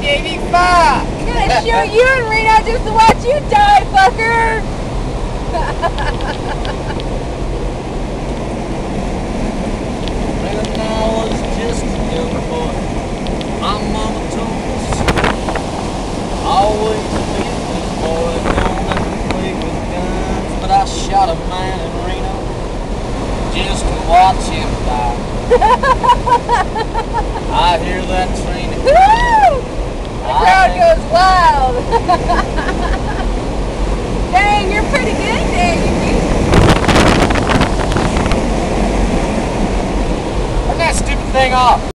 Davey, fuck! I'm gonna shoot you in Reno just to watch you die, fucker! When I was just a young boy, my mama told us always be a good boy, don't ever play with guns. But I shot a man in Reno just to watch him die. I hear that train. The crowd goes wild. Dang, you're pretty good, Davey. Turn that stupid thing off.